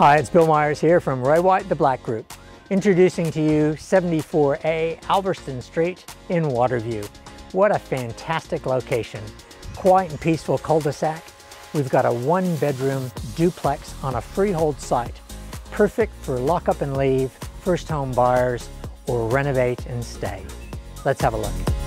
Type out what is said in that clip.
Hi, it's Bill Myers here from Roy White The Black Group, introducing to you 74A Alverston Street in Waterview. What a fantastic location. Quiet and peaceful cul-de-sac. We've got a 1-bedroom duplex on a freehold site. Perfect for lock up and leave, first home buyers, or renovate and stay. Let's have a look.